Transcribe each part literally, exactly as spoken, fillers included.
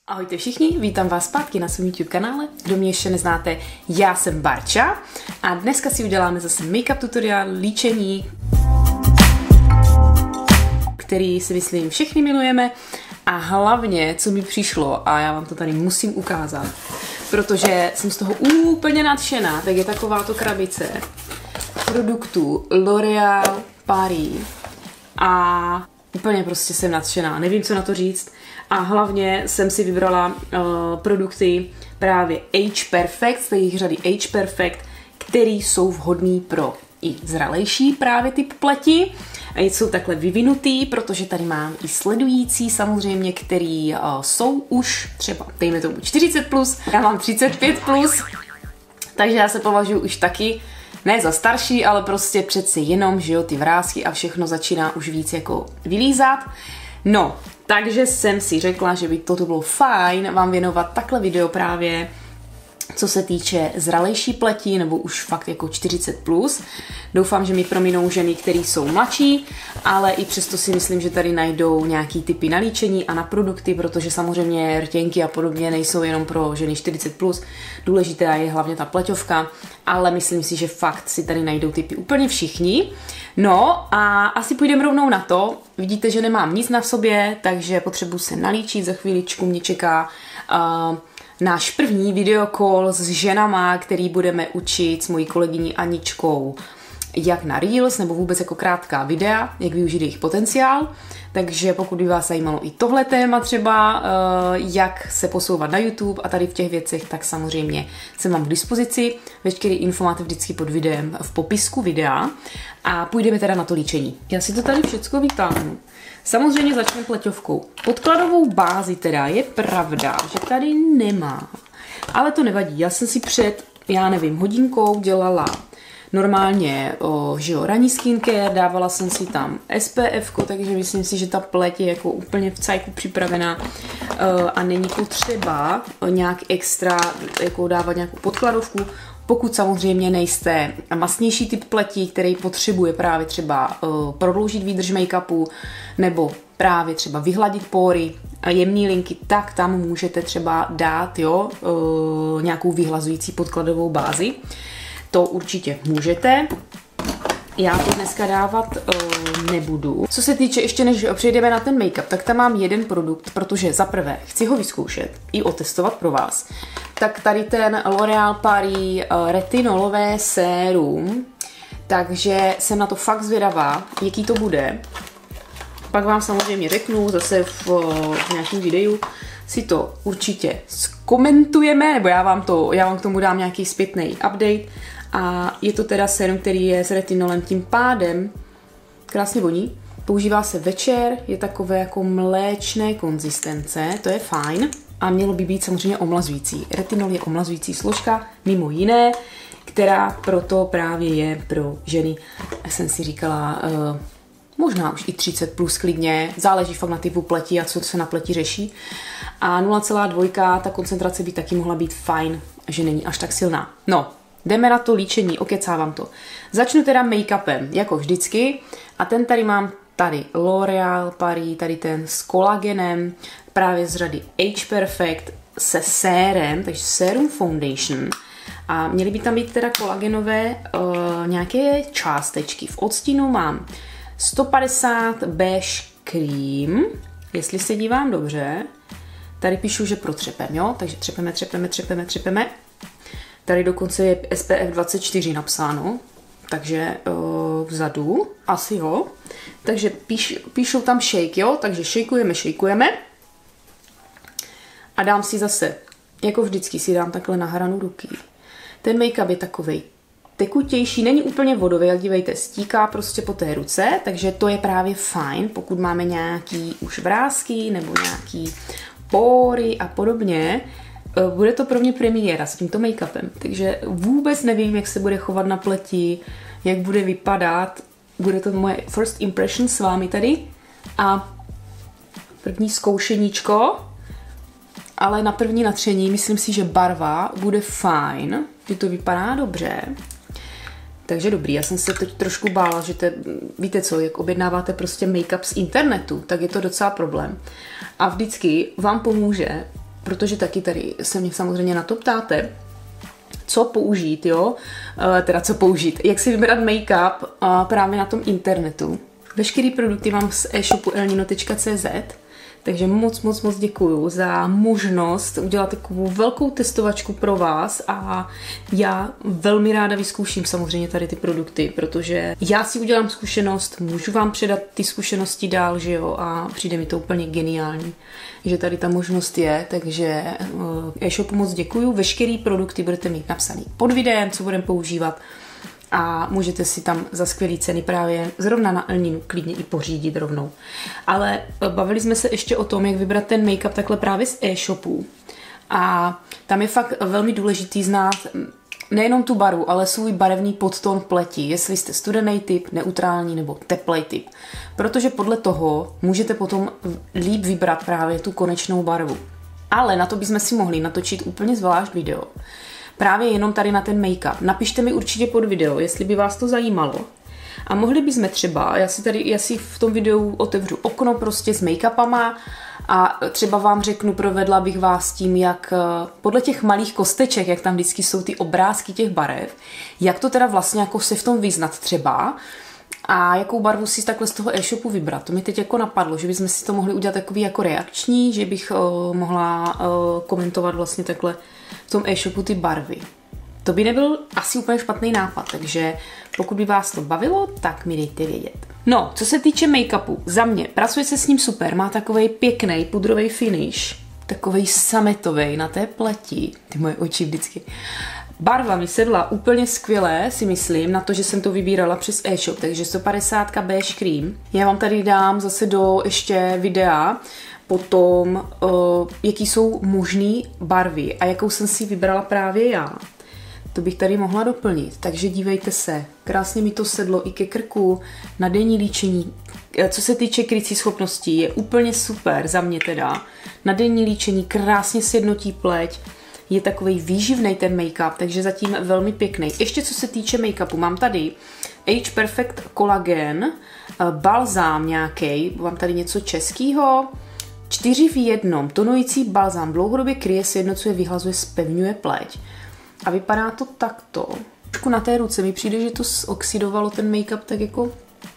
Ahojte všichni, vítám vás zpátky na svém YouTube kanále. Kdo mě ještě neznáte, já jsem Barča a dneska si uděláme zase make-up tutoriál, líčení, který si myslím všichni milujeme a hlavně, co mi přišlo, a já vám to tady musím ukázat, protože jsem z toho úplně nadšená, tak je takováto krabice produktů L'Oréal Paris a úplně prostě jsem nadšená, nevím, co na to říct. A hlavně jsem si vybrala uh, produkty právě Age Perfect, z jejich řady Age Perfect, které jsou vhodné pro i zralejší právě typ pleti. A jsou takhle vyvinutý, protože tady mám i sledující samozřejmě, který uh, jsou už třeba, dejme tomu čtyřicet plus, já mám třicet pět plus, takže já se považuji už taky ne za starší, ale prostě přeci jenom, že jo, ty vrásky a všechno začíná už víc jako vylízat. No, takže jsem si řekla, že by toto bylo fajn vám věnovat takhle video právě, co se týče zralejší pleti, nebo už fakt jako čtyřicet plus. Doufám, že mi prominou ženy, které jsou mladší, ale i přesto si myslím, že tady najdou nějaký typy na líčení a na produkty, protože samozřejmě rtěnky a podobně nejsou jenom pro ženy čtyřicet plus. Důležitá je hlavně ta pleťovka, ale myslím si, že fakt si tady najdou typy úplně všichni. No a asi půjdeme rovnou na to. Vidíte, že nemám nic na sobě, takže potřebuji se nalíčit. Za chvíličku mě čeká uh, náš první videokol s ženama, který budeme učit s mojí kolegyní Aničkou jak na Reels, nebo vůbec jako krátká videa, jak využít jejich potenciál. Takže pokud by vás zajímalo i tohle téma třeba, jak se posouvat na YouTube a tady v těch věcech, tak samozřejmě jsem vám k dispozici. Veškeré info máte vždycky pod videem v popisku videa a půjdeme teda na to líčení. Já si to tady všecko vytáhnu. Samozřejmě začneme pleťovkou. Podkladovou bázi teda je pravda, že tady nemá, ale to nevadí. Já jsem si před, já nevím, hodinkou dělala normálně, o, že jo, ranní skincare, dávala jsem si tam S P F ko, takže myslím si, že ta pleť je jako úplně v cajku připravená uh, a není potřeba nějak extra jako dávat nějakou podkladovku, pokud samozřejmě nejste masnější typ pleti, který potřebuje právě třeba uh, prodloužit výdrž make-upu nebo právě třeba vyhladit pory, jemný linky, tak tam můžete třeba dát jo, uh, nějakou vyhlazující podkladovou bázi. To určitě můžete. Já to dneska dávat uh, nebudu. Co se týče, ještě než přejdeme na ten make-up, tak tam mám jeden produkt, protože za prvé chci ho vyzkoušet i otestovat pro vás. Tak tady ten L'Oréal Paris uh, retinolové sérum, takže jsem na to fakt zvědavá, jaký to bude. Pak vám samozřejmě řeknu zase v, v nějakém videu, si to určitě zkomentujeme, nebo já vám, to, já vám k tomu dám nějaký zpětný update. A je to teda sérum, který je s retinolem, tím pádem krásně voní. Používá se večer, je takové jako mléčné konzistence, to je fajn. A mělo by být samozřejmě omlazující. Retinol je omlazující složka, mimo jiné, která proto právě je pro ženy, jak jsem si říkala, uh, možná už i třicet plus klidně, záleží fakt na typu pleti a co se na pleti řeší. A nula celá dva, ta koncentrace by taky mohla být fajn, že není až tak silná. No, jdeme na to líčení, okecávám to. Začnu teda make-upem, jako vždycky. A ten tady mám tady L'Oréal Paris, tady ten s kolagenem, právě z řady Age Perfect se sérem, takže Serum Foundation. A měly by tam být teda kolagenové uh, nějaké částečky. V odstínu mám sto padesát beige cream, jestli se dívám dobře. Tady píšu, že protřepem, jo? Takže třepeme, třepeme, třepeme, třepeme. Tady dokonce je S P F dvacet čtyři napsáno, takže uh, vzadu, asi jo. Takže píš, píšou tam shake, jo? Takže shakeujeme, shakeujeme. A dám si zase, jako vždycky si dám takhle na hranu ruky. Ten make-up je takovej tekutější, není úplně vodový, jak dívejte, stíká prostě po té ruce, takže to je právě fajn, pokud máme nějaký už vrásky nebo nějaký pory a podobně. Bude to pro mě premiéra s tímto make-upem, takže vůbec nevím, jak se bude chovat na pleti, jak bude vypadat. Bude to moje first impression s vámi tady a první zkoušeníčko, ale na první natření myslím si, že barva bude fajn, že to vypadá dobře. Takže dobrý, já jsem se teď trošku bála, že te, víte co, jak objednáváte prostě make-up z internetu, tak je to docela problém. A vždycky vám pomůže protože taky tady se mě samozřejmě na to ptáte, co použít, jo, teda co použít, jak si vybrat make-up právě na tom internetu. Veškerý produkty mám z e-shopu elnino tečka cé zet, takže moc, moc, moc děkuju za možnost udělat takovou velkou testovačku pro vás a já velmi ráda vyzkouším samozřejmě tady ty produkty, protože já si udělám zkušenost, můžu vám předat ty zkušenosti dál, že jo, a přijde mi to úplně geniální, že tady ta možnost je, takže e-shopu moc děkuju. Veškerý produkty budete mít napsaný pod videem, co budeme používat, a můžete si tam za skvělý ceny právě zrovna na Elninu klidně i pořídit rovnou. Ale bavili jsme se ještě o tom, jak vybrat ten make-up takhle právě z e-shopu. A tam je fakt velmi důležitý znát nejenom tu barvu, ale svůj barevný podtón pleti, jestli jste studený typ, neutrální nebo teplej typ. Protože podle toho můžete potom líp vybrat právě tu konečnou barvu. Ale na to bychom si mohli natočit úplně zvlášť video. Právě jenom tady na ten make-up. Napište mi určitě pod video, jestli by vás to zajímalo. A mohli bychom třeba, já si tady, já si v tom videu otevřu okno prostě s make-upama a třeba vám řeknu, provedla bych vás tím, jak podle těch malých kosteček, jak tam vždycky jsou ty obrázky těch barev, jak to teda vlastně jako se v tom vyznat třeba a jakou barvu si takhle z toho e-shopu vybrat. To mi teď jako napadlo, že bychom si to mohli udělat takový jako reakční, že bych uh, mohla uh, komentovat vlastně takhle v tom e-shopu ty barvy. To by nebyl asi úplně špatný nápad, takže pokud by vás to bavilo, tak mi dejte vědět. No, co se týče make-upu, za mě, pracuje se s ním super, má takovej pěkný pudrový finish, takovej sametovej na té pleti, ty moje oči vždycky. Barva mi sedla úplně skvěle, si myslím, na to, že jsem to vybírala přes e-shop, takže sto padesát beige cream. Já vám tady dám zase do ještě videa potom, uh, jaký jsou možné barvy a jakou jsem si vybrala právě já. To bych tady mohla doplnit, takže dívejte se, krásně mi to sedlo i ke krku, na denní líčení, co se týče krycí schopností, je úplně super za mě teda. Na denní líčení krásně sjednotí pleť, je takový výživný ten make-up, takže zatím velmi pěkný. Ještě co se týče make-upu, mám tady Age Perfect Collagen, balzám nějaký, mám tady něco českého, čtyři v jednom, tonující balzám, dlouhodobě kryje, sjednocuje, vyhlazuje, zpevňuje pleť. A vypadá to takto. Trošku na té ruce mi přijde, že to zoxidovalo ten make-up tak jako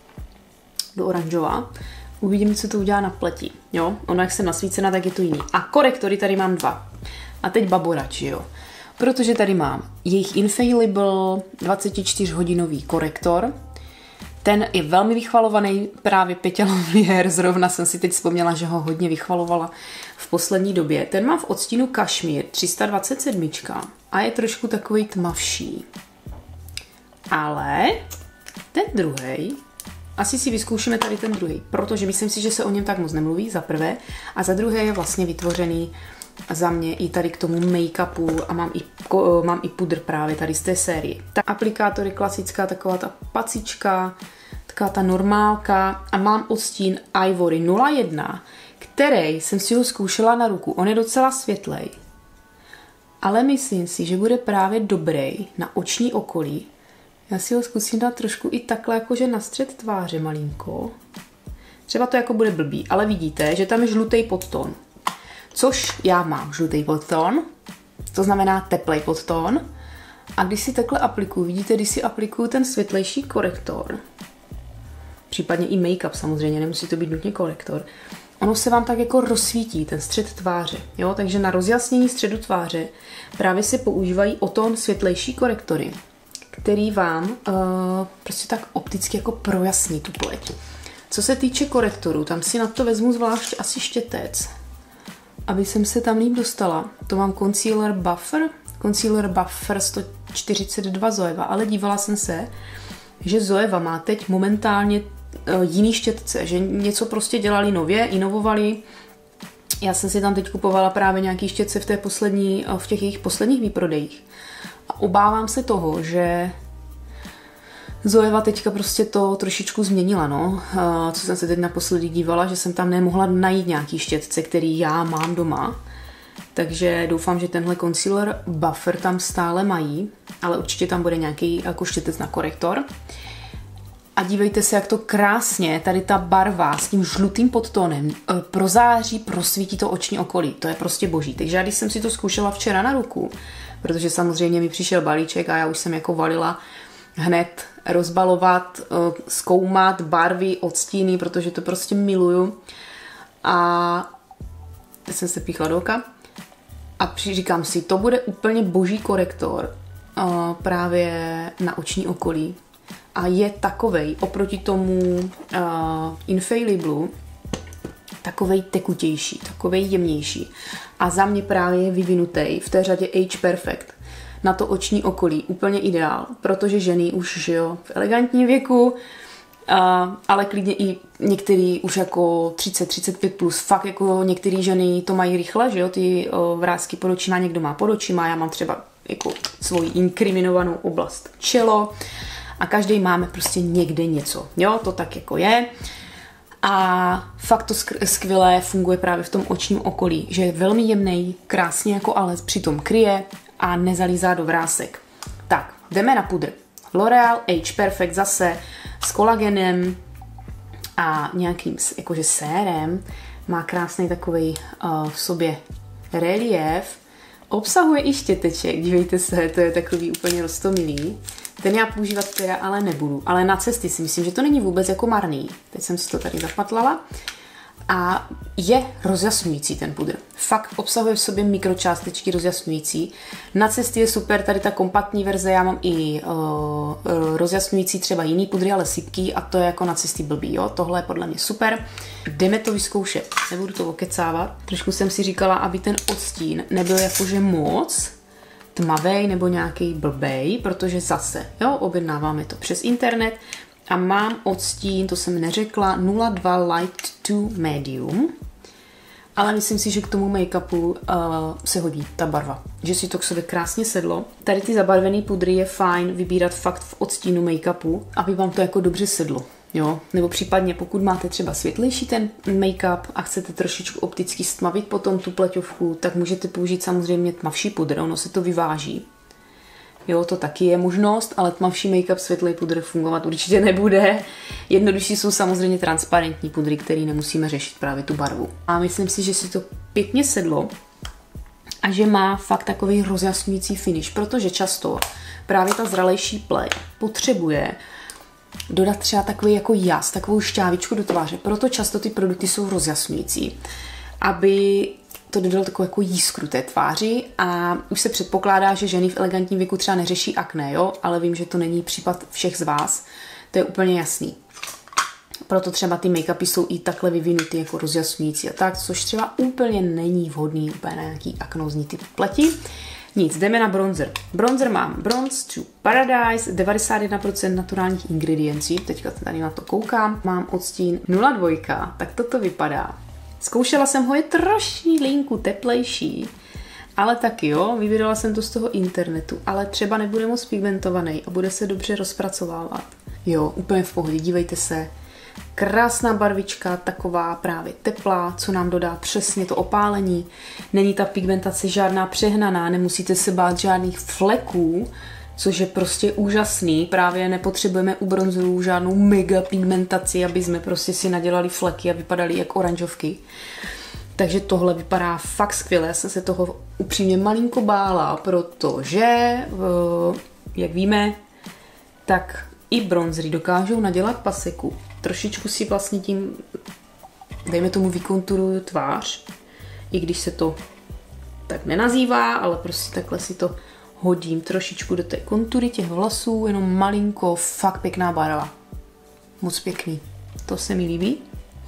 do oranžová. Uvidíme, co to udělá na pleti. Jo, ono jak jsem nasvícena, tak je to jiný. A korektory tady mám dva. A teď baborač, jo. Protože tady mám jejich Infallible dvacetičtyřhodinový korektor. Ten je velmi vychvalovaný, právě Peťa Lovlier, zrovna jsem si teď vzpomněla, že ho hodně vychvalovala v poslední době. Ten mám v odstínu Kašmír tři sta dvacet sedm a je trošku takový tmavší. Ale ten druhej, asi si vyzkoušíme tady ten druhý, protože myslím si, že se o něm tak moc nemluví, za prvé, a za druhé je vlastně vytvořený za mě i tady k tomu make-upu a mám i, mám i pudr právě tady z té série. Ta aplikátor je klasická, taková ta pacička, taková ta normálka a mám odstín Ivory nula jedna, který jsem si ho zkoušela na ruku. On je docela světlej, ale myslím si, že bude právě dobrý na oční okolí. Já si ho zkusím dát trošku i takhle jakože na střed tváře malinko. Třeba to jako bude blbý, ale vidíte, že tam je žlutý podtón. Což já mám žlutý podtón, to znamená teplej podtón. A když si takhle aplikuju, vidíte, když si aplikuju ten světlejší korektor, případně i make-up samozřejmě, nemusí to být nutně korektor, ono se vám tak jako rozsvítí ten střed tváře, jo? Takže na rozjasnění středu tváře právě se používají o tón světlejší korektory, který vám uh, prostě tak opticky jako projasní tu pleť. Co se týče korektoru, tam si na to vezmu zvlášť asi štětec, aby jsem se tam líp dostala. To mám Concealer Buffer, Concealer Buffer sto čtyřicet dva Zoeva, ale dívala jsem se, že Zoeva má teď momentálně uh, jiný štětce, že něco prostě dělali nově, inovovali. Já jsem si tam teď kupovala právě nějaký štětce v, té poslední, uh, v těch jejich posledních výprodejích. A obávám se toho, že Zoeva teďka prostě to trošičku změnila, no. Uh, co jsem se teď naposledy dívala, že jsem tam nemohla najít nějaký štětce, který já mám doma. Takže doufám, že tenhle concealer buffer tam stále mají, ale určitě tam bude nějaký jako štětec na korektor. A dívejte se, jak to krásně, tady ta barva s tím žlutým podtónem prozáří, prosvítí to oční okolí. To je prostě boží. Takže já když jsem si to zkoušela včera na ruku, protože samozřejmě mi přišel balíček a já už jsem jako valila hned rozbalovat, zkoumat barvy, odstíny, protože to prostě miluju. A teď jsem se píchla do oka a říkám si, to bude úplně boží korektor právě na oční okolí. A je takovej oproti tomu uh, Infallible takovej tekutější, takovej jemnější. A za mě právě je vyvinutý v té řadě Age Perfect na to oční okolí. Úplně ideál, protože ženy už, že jo, v elegantním věku, uh, ale klidně i některý už jako třicet třicet pět plus, fakt jako některé ženy to mají rychle, že jo, ty uh, vrásky pod očima, někdo má pod očima, já mám třeba jako svoji inkriminovanou oblast čelo, a každý máme prostě někde něco. Jo, to tak jako je. A fakt to skvěle funguje právě v tom očním okolí, že je velmi jemný, krásně jako ale přitom kryje a nezalízá do vrásek. Tak, jdeme na pudr. L'Oreal Age Perfect zase s kolagenem a nějakým jakože sérem. Má krásný takový uh, v sobě relief. Obsahuje i štěteček, dívejte se, to je takový úplně roztomilý. Ten já používat teda ale nebudu, ale na cesty si myslím, že to není vůbec jako marný. Teď jsem si to tady zapatlala. A je rozjasňující ten pudr. Fakt obsahuje v sobě mikročástečky rozjasňující. Na cesty je super tady ta kompaktní verze, já mám i uh, rozjasňující třeba jiný pudry, ale sypký a to je jako na cesty blbý, jo. Tohle je podle mě super. Jdeme to vyzkoušet, nebudu to okecávat. Trošku jsem si říkala, aby ten odstín nebyl jakože moc tmavej nebo nějaký blbej, protože zase, jo, objednáváme to přes internet a mám odstín, to jsem neřekla, nula dva light to medium, ale myslím si, že k tomu make-upu uh, se hodí ta barva, že si to k sobě krásně sedlo. Tady ty zabarvený pudry je fajn vybírat fakt v odstínu make-upu, aby vám to jako dobře sedlo. Jo? Nebo případně pokud máte třeba světlejší ten make-up a chcete trošičku opticky stmavit potom tu pleťovku, tak můžete použít samozřejmě tmavší pudr, ono se to vyváží. Jo, to taky je možnost, ale tmavší make-up světlej pudr fungovat určitě nebude. Jednodušší jsou samozřejmě transparentní pudry, které nemusíme řešit právě tu barvu. A myslím si, že si to pěkně sedlo a že má fakt takový rozjasňující finish, protože často právě ta zralejší pleť potřebuje dodat třeba takový jako jas, takovou šťávičku do tváře. Proto často ty produkty jsou rozjasňující, aby to dodalo takovou jako jiskru té tváři a už se předpokládá, že ženy v elegantním věku třeba neřeší akné, jo, ale vím, že to není případ všech z vás, to je úplně jasný. Proto třeba ty make-upy jsou i takhle vyvinuty jako rozjasňující a tak, což třeba úplně není vhodný úplně na nějaký aknózní typ pleti. Nic, jdeme na bronzer. Bronzer mám Bronze to Paradise, devadesát jedna procent naturálních ingrediencí, teďka tady na to koukám. Mám odstín nula dva, tak toto vypadá. Zkoušela jsem ho, je trošilinku teplejší, ale taky jo, vybírala jsem to z toho internetu, ale třeba nebude moc pigmentovaný a bude se dobře rozpracovávat. Jo, úplně v pohodě, dívejte se. Krásná barvička, taková právě teplá, co nám dodá přesně to opálení. Není ta pigmentace žádná přehnaná, nemusíte se bát žádných fleků, což je prostě úžasný. Právě nepotřebujeme u bronzerů žádnou mega pigmentaci, aby jsme prostě si nadělali fleky a vypadali jak oranžovky. Takže tohle vypadá fakt skvěle. Já jsem se toho upřímně malinko bála, protože, jak víme, tak i bronzery dokážou nadělat paseku. Trošičku si vlastně tím, dejme tomu, vykonturuju tvář, i když se to tak nenazývá, ale prostě takhle si to hodím trošičku do té kontury těch vlasů, jenom malinko, fakt pěkná barva. Moc pěkný. To se mi líbí.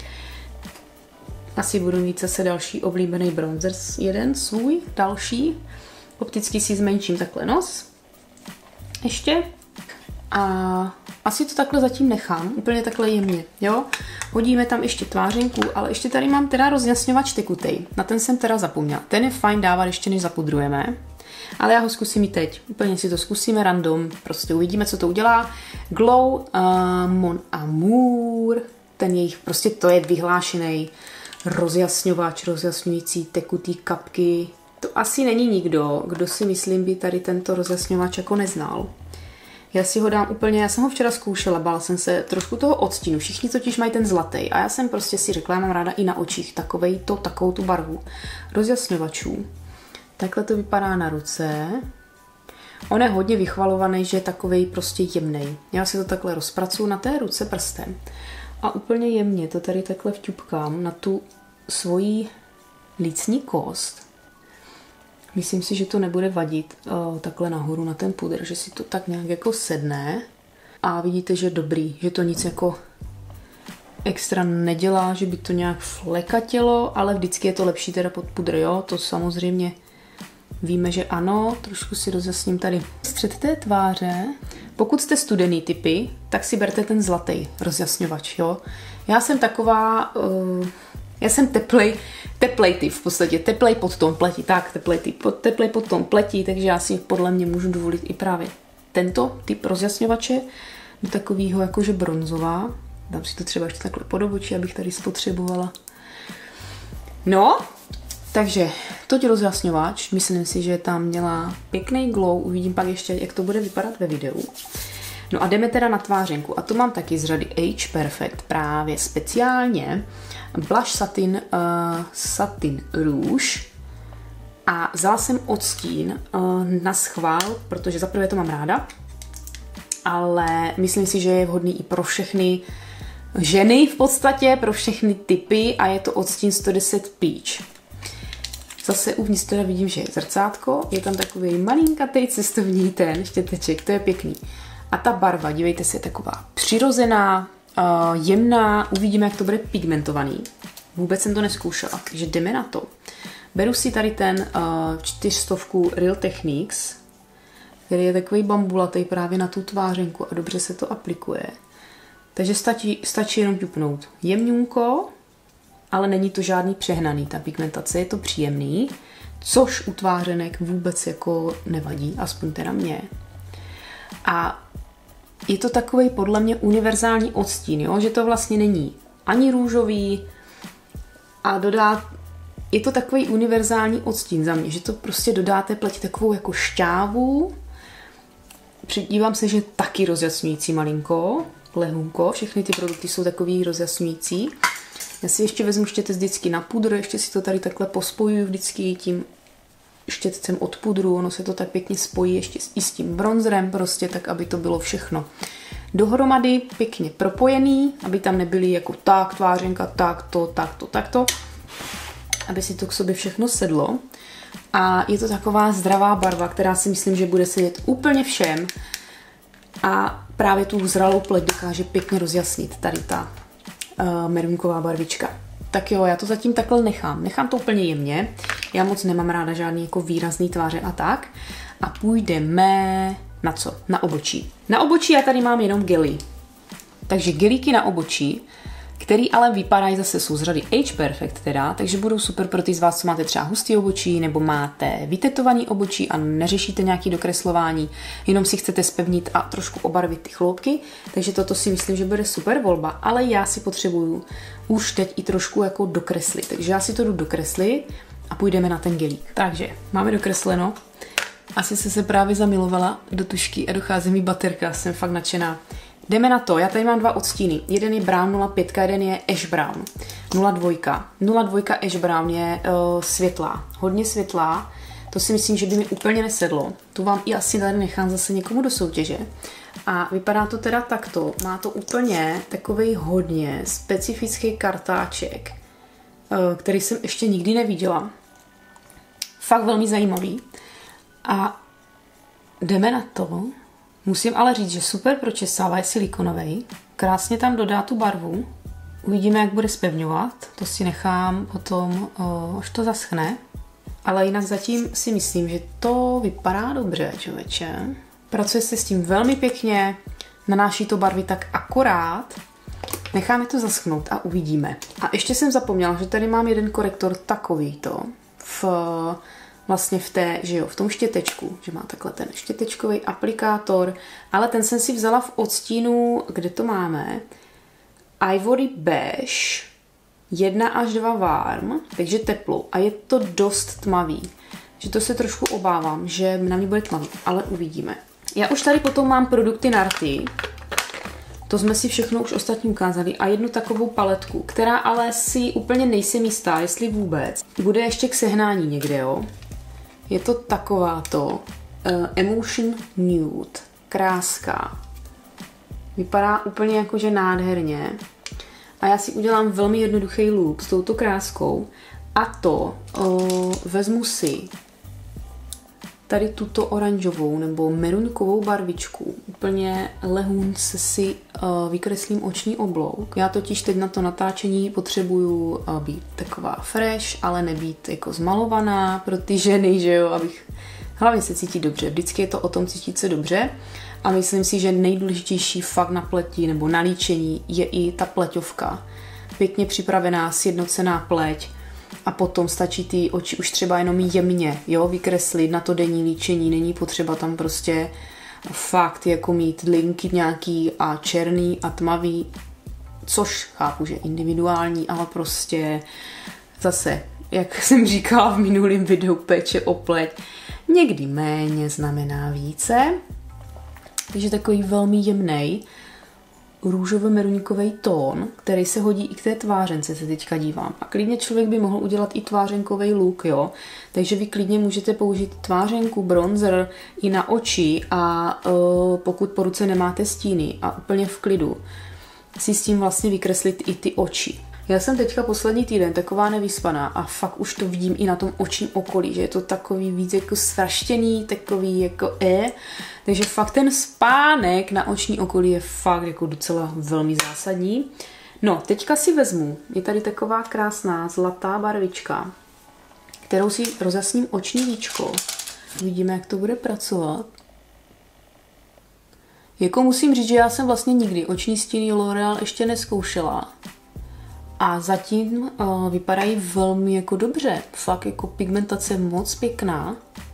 Asi budu mít zase další oblíbený bronzer, jeden svůj, další. Opticky si zmenším takhle nos. Ještě. A asi to takhle zatím nechám, úplně takhle jemně, jo. Hodíme tam ještě tvářenku, ale ještě tady mám teda rozjasňovač tekutej. Na ten jsem teda zapomněla. Ten je fajn dávat ještě, než zapudrujeme. Ale já ho zkusím i teď. Úplně si to zkusíme random, prostě uvidíme, co to udělá. Glow uh, Mon Amour, ten jejich, prostě to je vyhlášený rozjasňovač, rozjasňující tekutý kapky. To asi není nikdo, kdo si myslím by tady tento rozjasňovač jako neznal. Já si ho dám úplně, já jsem ho včera zkoušela, bála jsem se trošku toho odstínu. Všichni totiž mají ten zlatý a já jsem prostě si řekla, já mám ráda i na očích takovej to, takovou tu barvu rozjasňovačů. Takhle to vypadá na ruce. On je hodně vychvalovaný, že je takovej prostě jemnej. Já si to takhle rozpracuju na té ruce prstem a úplně jemně to tady takhle vťupkám na tu svoji lícní kost. Myslím si, že to nebude vadit uh, takhle nahoru na ten pudr, že si to tak nějak jako sedne a vidíte, že je dobrý, že to nic jako extra nedělá, že by to nějak flekatělo, ale vždycky je to lepší teda pod pudr, jo, to samozřejmě víme, že ano, trošku si rozjasním tady střed té tváře. Pokud jste studený typy, tak si berte ten zlatý rozjasňovač, jo. Já jsem taková, uh, já jsem teplej, teplej typ v podstatě, teplej pod tom pleti, tak teplej typ, pod, teplej pod tom pleti, takže já si podle mě můžu dovolit i právě tento typ rozjasňovače, do takového jakože bronzová. Dám si to třeba ještě takhle pod obočí, abych tady spotřebovala. No, takže toť rozjasňovač, myslím si, že tam dělá pěkný glow, uvidím pak ještě, jak to bude vypadat ve videu. No a jdeme teda na tvářenku a to mám taky z řady Age Perfect, právě speciálně Blush Satin, uh, Satin Rouge a vzala jsem odstín uh, na schvál, protože zaprvé to mám ráda, ale myslím si, že je vhodný i pro všechny ženy v podstatě, pro všechny typy a je to odstín sto deset Peach. Zase uvnitř teda vidím, že je zrcátko, je tam takový malinkatý cestovní ten štěteček, to je pěkný. A ta barva, dívejte se, je taková přirozená, uh, jemná, uvidíme, jak to bude pigmentovaný. Vůbec jsem to nezkoušela, takže jdeme na to. Beru si tady ten uh, čtyřstovku Real Techniques, který je takový bambulatý právě na tu tvářenku a dobře se to aplikuje. Takže stačí, stačí jenom ťupnout jemňunko, ale není to žádný přehnaný, ta pigmentace je to příjemný, což u tvářenek vůbec jako nevadí, aspoň teda mě. A je to takový podle mě univerzální odstín, jo? Že to vlastně není ani růžový a dodá, je to takový univerzální odstín za mě, že to prostě dodáte pleti takovou jako šťávu, přidívám se, že taky rozjasňující malinko, lehunko, všechny ty produkty jsou takový rozjasňující. Já si ještě vezmu štětec vždycky na pudr, ještě si to tady takhle pospojuju vždycky tím štětcem od pudru, ono se to tak pěkně spojí ještě i s tím bronzerem prostě, tak aby to bylo všechno dohromady, pěkně propojený, aby tam nebyly jako tak tvářenka, tak to, tak to, tak to, aby si to k sobě všechno sedlo. A je to taková zdravá barva, která si myslím, že bude sedět úplně všem a právě tu zralou pleť dokáže pěkně rozjasnit tady ta uh, merunková barvička. Tak jo, já to zatím takhle nechám. Nechám to úplně jemně. Já moc nemám ráda žádný jako výrazný tváře a tak. A půjdeme na co? Na obočí. Na obočí já tady mám jenom gely. Takže gelíky na obočí, který ale vypadají zase jsou z řady Age Perfect teda, takže budou super pro ty z vás, co máte třeba hustý obočí, nebo máte vytetovaný obočí a neřešíte nějaký dokreslování, jenom si chcete zpevnit a trošku obarvit ty chloupky, takže toto si myslím, že bude super volba, ale já si potřebuju už teď i trošku jako dokreslit, takže já si to jdu dokreslit a půjdeme na ten gelík. Takže máme dokresleno, asi se se právě zamilovala do tušky a dochází mi baterka, jsem fakt nadšená. Jdeme na to, já tady mám dva odstíny, jeden je Brown nula pět, jeden je Ash Brown nula dva. nula dva Ash Brown je uh, světlá, hodně světlá, to si myslím, že by mi úplně nesedlo, tu vám i asi tady nechám zase někomu do soutěže. A vypadá to teda takto, má to úplně takovej hodně specifický kartáček, uh, který jsem ještě nikdy neviděla, fakt velmi zajímavý. A jdeme na to. Musím ale říct, že super pročesává, je silikonový, krásně tam dodá tu barvu, uvidíme, jak bude zpevňovat, to si nechám potom, až to zaschne, ale jinak zatím si myslím, že to vypadá dobře, člověče. Pracuje se s tím velmi pěkně, nanáší to barvy tak akorát, necháme to zaschnout a uvidíme. A ještě jsem zapomněla, že tady mám jeden korektor takovýto, v... vlastně v té, že jo, v tom štětečku, že má takhle ten štětečkový aplikátor, ale ten jsem si vzala v odstínu, kde to máme, Ivory Beige, jedna až dva warm, takže teplo a je to dost tmavý, že to se trošku obávám, že na mě bude tmavý, ale uvidíme. Já už tady potom mám produkty Narty. To jsme si všechno už ostatní ukázali. A jednu takovou paletku, která ale si úplně nejsem jistá, jestli vůbec. Bude ještě k sehnání někde, jo. Je to takováto uh, Emotion Nude. Kráska. Vypadá úplně jakože nádherně. A já si udělám velmi jednoduchý look s touto kráskou. A to uh, vezmu si tady tuto oranžovou nebo meruňkovou barvičku. Úplně lehůnce si uh, vykreslím oční oblouk. Já totiž teď na to natáčení potřebuju uh, být taková fresh, ale nebýt jako zmalovaná pro ty ženy, že jo, abych hlavně se cítit dobře. Vždycky je to o tom cítit se dobře. A myslím si, že nejdůležitější fakt na pleti nebo na líčení je i ta pleťovka. Pěkně připravená, sjednocená pleť. A potom stačí ty oči už třeba jenom jemně, jo, vykreslit na to denní líčení. Není potřeba tam prostě fakt jako mít linky nějaký a černý a tmavý, což chápu, že je individuální, ale prostě zase, jak jsem říkala v minulém videu, péče o pleť, někdy méně znamená více. Takže takový velmi jemnej růžovo-meruňkový tón, který se hodí i k té tvářence, se teďka dívám. A klidně člověk by mohl udělat i tvářenkový look, jo. Takže vy klidně můžete použít tvářenku, bronzer i na oči a uh, pokud po ruce nemáte stíny a úplně v klidu si s tím vlastně vykreslit i ty oči. Já jsem teďka poslední týden taková nevyspaná a fakt už to vidím i na tom očním okolí, že je to takový víc jako sraštěný, takový jako e. Takže fakt ten spánek na oční okolí je fakt jako docela velmi zásadní. No, teďka si vezmu, je tady taková krásná zlatá barvička, kterou si rozjasním oční víčko. Vidíme, jak to bude pracovat. Jako musím říct, že já jsem vlastně nikdy oční stíny L'Oreal ještě neskoušela. A zatím uh, vypadají velmi jako dobře. Fakt jako pigmentace moc pěkná.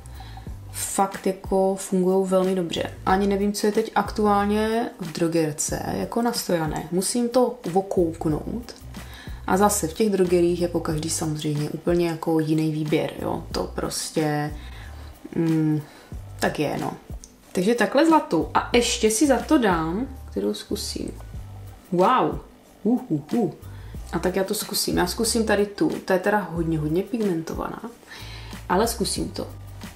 Fakt jako fungují velmi dobře. Ani nevím, co je teď aktuálně v drogerce jako nastojané. Musím to okouknout. A zase v těch drogerích jako každý samozřejmě úplně jako jiný výběr. Jo? To prostě mm, tak je, no. Takže takhle zlatou. A ještě si za to dám, kterou zkusím. Wow. Uh, uh, uh. A tak já to zkusím. Já zkusím tady tu. Ta je teda hodně, hodně pigmentovaná. Ale zkusím to.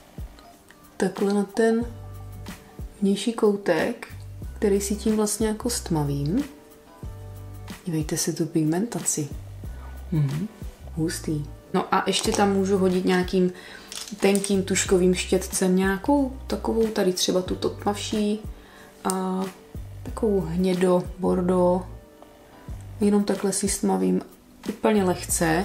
Takhle na ten vnější koutek, který si tím vlastně jako stmavím. Dívejte si tu pigmentaci. Mhm. Hustý. No a ještě tam můžu hodit nějakým tenkým tuškovým štětcem nějakou takovou tady třeba tuto tmavší a takovou hnědo, bordo. Jenom takhle si stmavím úplně lehce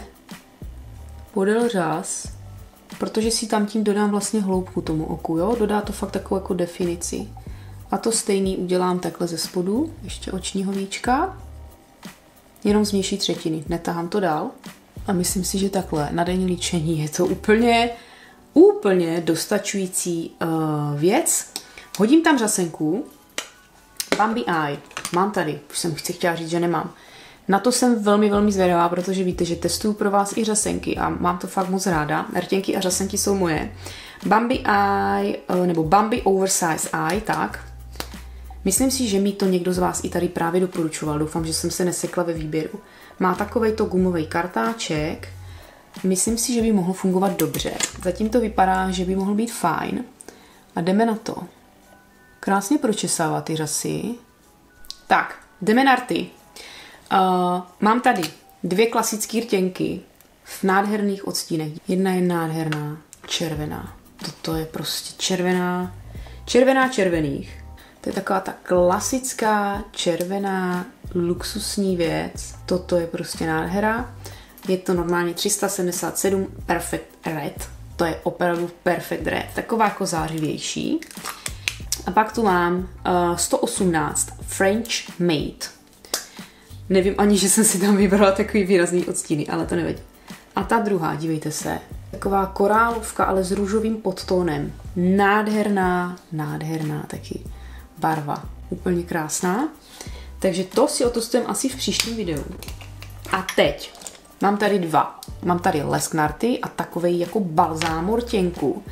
podél řas, protože si tam tím dodám vlastně hloubku tomu oku, jo? Dodá to fakt takovou jako definici. A to stejný udělám takhle ze spodu, ještě očního víčka, jenom z vnější třetiny, netahám to dál. A myslím si, že takhle na denní líčení je to úplně, úplně dostačující uh, věc. Hodím tam řasenku, Bambi Eye, mám tady, už jsem chtěla říct, že nemám. Na to jsem velmi, velmi zvědavá, protože víte, že testuju pro vás i řasenky a mám to fakt moc ráda. Rtěnky a řasenky jsou moje. Bambi Eye, nebo Bambi Oversize Eye, tak. Myslím si, že mi to někdo z vás i tady právě doporučoval. Doufám, že jsem se nesekla ve výběru. Má takovejto gumový kartáček. Myslím si, že by mohl fungovat dobře. Zatím to vypadá, že by mohl být fajn. A jdeme na to. Krásně pročesávat ty řasy. Tak, jdeme na rty. Uh, mám tady dvě klasické rtěnky v nádherných odstínech. Jedna je nádherná, červená. Toto je prostě červená, červená červených. To je taková ta klasická červená luxusní věc. Toto je prostě nádhera. Je to normálně tři sta sedmdesát sedm Perfect Red. To je opravdu Perfect Red. Taková jako zářivější. A pak tu mám uh, sto osmnáct French Made. Nevím ani, že jsem si tam vybrala takový výrazný odstíny, ale to nevadí. A ta druhá, dívejte se, taková korálovka, ale s růžovým podtónem. Nádherná, nádherná taky barva. Úplně krásná. Takže to si otestujeme asi v příštím videu. A teď mám tady dva. Mám tady lesk narty a takovej jako balzám rtěnku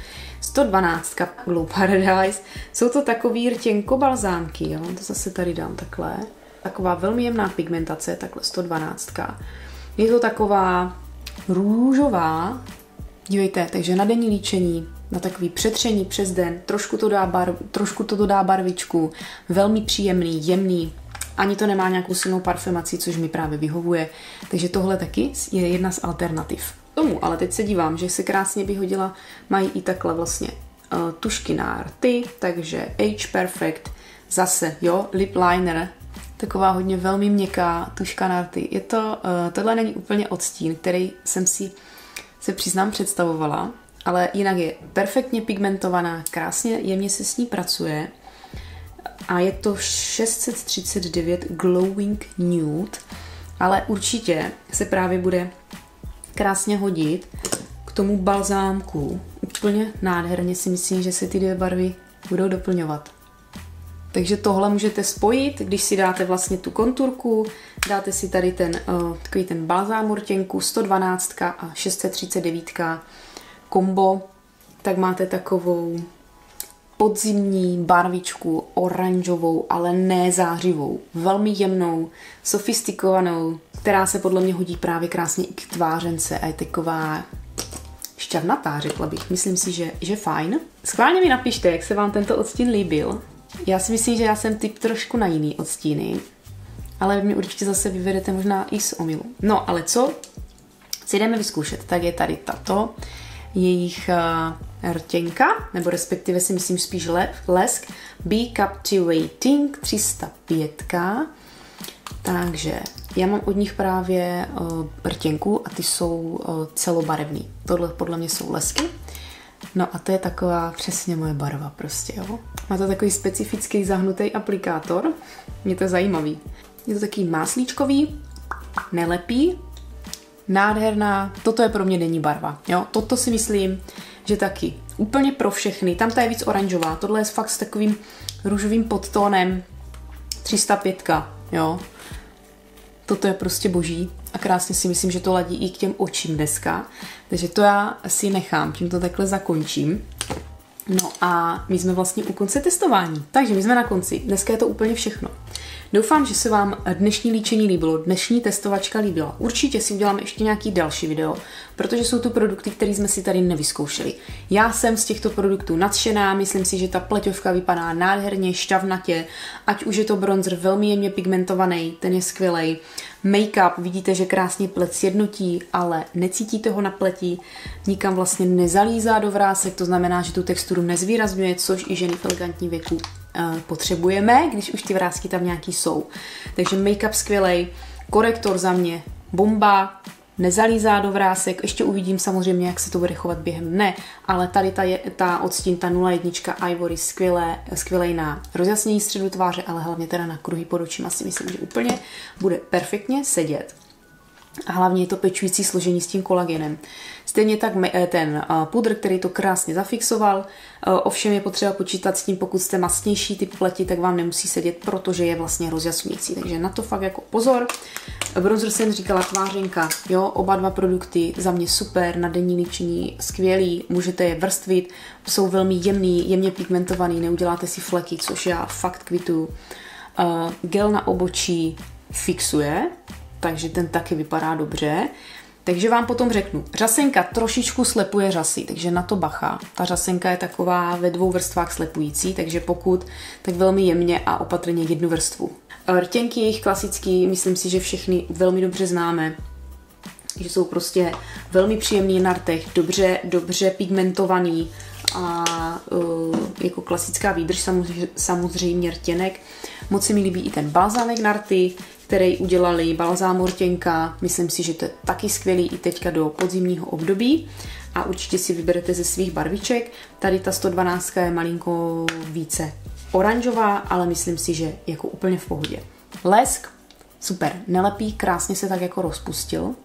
sto dvanáct Glow Paradise. Jsou to takový rtěnko balzámky, jo? To zase tady dám takhle. Taková velmi jemná pigmentace, takhle sto dvanáct. Je to taková růžová, dívejte, takže na denní líčení, na takový přetření přes den, trošku to dá, barv, trošku to dodá barvičku, velmi příjemný, jemný, ani to nemá nějakou silnou parfemaci, což mi právě vyhovuje, takže tohle taky je jedna z alternativ. Tomu, ale teď se dívám, že se krásně vyhodila, mají i takhle vlastně uh, tušky na rty, takže Age Perfect, zase, jo, lip liner, taková hodně velmi měkká tuška na rty. Je to, uh, tohle není úplně odstín, který jsem si, se přiznám, představovala, ale jinak je perfektně pigmentovaná, krásně, jemně se s ní pracuje a je to šest set třicet devět Glowing Nude, ale určitě se právě bude krásně hodit k tomu balzámku. Úplně nádherně si myslím, že se ty dvě barvy budou doplňovat. Takže tohle můžete spojit, když si dáte vlastně tu konturku, dáte si tady ten, uh, takový ten balzám urtěnku sto dvanáct a šest set třicet devět kombo, tak máte takovou podzimní barvičku, oranžovou, ale ne zářivou, velmi jemnou, sofistikovanou, která se podle mě hodí právě krásně i k tvářence a je taková šťavnatá, řekla bych. Myslím si, že, že fajn. Schválně mi napište, jak se vám tento odstín líbil. Já si myslím, že já jsem typ trošku na jiný odstíny, ale vy mě určitě zase vyvedete možná i z omylu. No, ale co si jdeme vyzkoušet, tak je tady tato jejich uh, rtěnka, nebo respektive si myslím spíš le, lesk, Be Captivating tři sta pět. Takže já mám od nich právě uh, rtěnku a ty jsou uh, celobarevný. Tohle podle mě jsou lesky. No a to je taková přesně moje barva prostě, jo. Má to takový specifický zahnutý aplikátor. Je to zajímavý. Je to takový máslíčkový, nelepí, nádherná. Toto je pro mě denní barva, jo. Toto si myslím, že taky úplně pro všechny. Tam ta je víc oranžová. Tohle je fakt s takovým růžovým podtónem tři sta pět, jo. Toto je prostě boží a krásně si myslím, že to ladí i k těm očím dneska. Takže to já si nechám, tím to takhle zakončím. No a my jsme vlastně u konce testování. Takže my jsme na konci. Dneska je to úplně všechno. Doufám, že se vám dnešní líčení líbilo, dnešní testovačka líbila. Určitě si uděláme ještě nějaký další video, protože jsou tu produkty, které jsme si tady nevyzkoušeli. Já jsem z těchto produktů nadšená, myslím si, že ta pleťovka vypadá nádherně, šťavnatě, ať už je to bronzer velmi jemně pigmentovaný, ten je skvělej. Make-up, vidíte, že krásně pleť sjednotí, ale necítíte ho na pleti, nikam vlastně nezalízá do vrásek, to znamená, že tu texturu nezvýrazňuje, což i ženy v elegantní věku uh, potřebujeme, když už ty vrásky tam nějaký jsou. Takže make-up skvělej, korektor za mě bomba, nezalízá do vrásek, ještě uvidím samozřejmě, jak se to bude chovat během dne, ale tady ta, je, ta odstín, ta nula jedna Ivory, skvělé, skvělej na rozjasnění středu tváře, ale hlavně teda na kruhy pod očima si myslím, že úplně bude perfektně sedět. A hlavně je to pečující složení s tím kolagenem. Stejně tak ten pudr, který to krásně zafixoval, ovšem je potřeba počítat s tím, pokud jste mastnější typ pleti, tak vám nemusí sedět, protože je vlastně rozjasňující. Takže na to fakt jako pozor. Bronzer jsem říkala tvářenka, jo, oba dva produkty za mě super, na denní líčení skvělý, můžete je vrstvit, jsou velmi jemný, jemně pigmentovaný, neuděláte si fleky, což já fakt kvituju. Gel na obočí fixuje, takže ten taky vypadá dobře. Takže vám potom řeknu, řasenka trošičku slepuje řasy, takže na to bacha. Ta řasenka je taková ve dvou vrstvách slepující, takže pokud, tak velmi jemně a opatrně jednu vrstvu. Rtěnky jejich klasický, myslím si, že všechny velmi dobře známe, že jsou prostě velmi příjemný na rtech, dobře, dobře pigmentovaný a uh, jako klasická výdrž samozřejmě, samozřejmě rtěnek. Moc se mi líbí i ten balzámek na rty, který udělali balzám rtěnka. Myslím si, že to je taky skvělý i teďka do podzimního období a určitě si vyberete ze svých barviček. Tady ta sto dvanáct je malinko více oranžová, ale myslím si, že jako úplně v pohodě. Lesk, super, nelepí, krásně se tak jako rozpustil.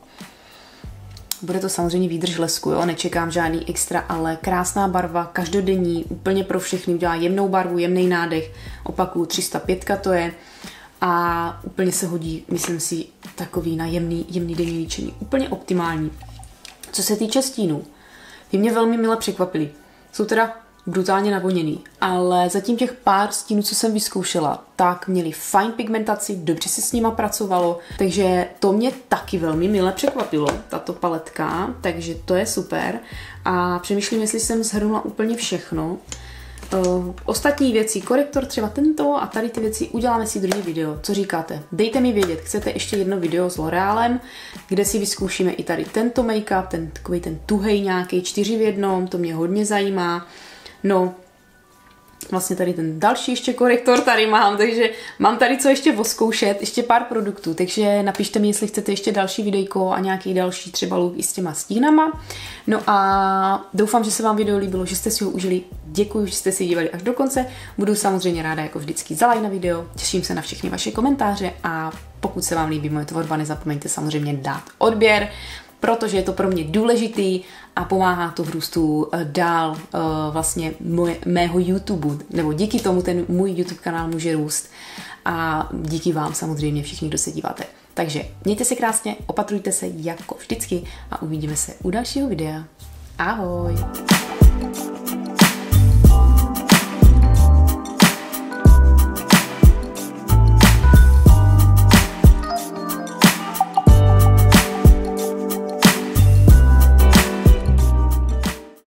Bude to samozřejmě výdrž lesku, jo? Nečekám žádný extra, ale krásná barva, každodenní, úplně pro všechny, udělá jemnou barvu, jemný nádech, opakuju, tři sta pět to je a úplně se hodí, myslím si, takový na jemný, jemný denní líčení, úplně optimální. Co se týče stínů, ty mě velmi mile překvapily. jsou teda brutálně navoněný, ale zatím těch pár stínů, co jsem vyzkoušela, tak měli fajn pigmentaci, dobře se s nima pracovalo, takže to mě taky velmi mile překvapilo, tato paletka, takže to je super a přemýšlím, jestli jsem shrnula úplně všechno. Uh, ostatní věci, korektor třeba tento a tady ty věci, uděláme si druhý video. Co říkáte? Dejte mi vědět, chcete ještě jedno video s L'Orealem, kde si vyzkoušíme i tady tento make-up, ten takový ten tuhej nějaký čtyři v jednom, to mě hodně zajímá. No, vlastně tady ten další ještě korektor tady mám, takže mám tady co ještě oskoušet, ještě pár produktů, takže napište mi, jestli chcete ještě další videjko a nějaký další třeba look i s těma stínama. No a doufám, že se vám video líbilo, že jste si ho užili, děkuji, že jste si dívali až do konce, budu samozřejmě ráda jako vždycky za like na video, těším se na všechny vaše komentáře a pokud se vám líbí moje tvorba, nezapomeňte samozřejmě dát odběr, protože je to pro mě důležitý a pomáhá to v růstu dál uh, vlastně moje, mého YouTube, nebo díky tomu ten můj YouTube kanál může růst a díky vám samozřejmě všichni, kdo se díváte. Takže mějte se krásně, opatrujte se jako vždycky a uvidíme se u dalšího videa. Ahoj!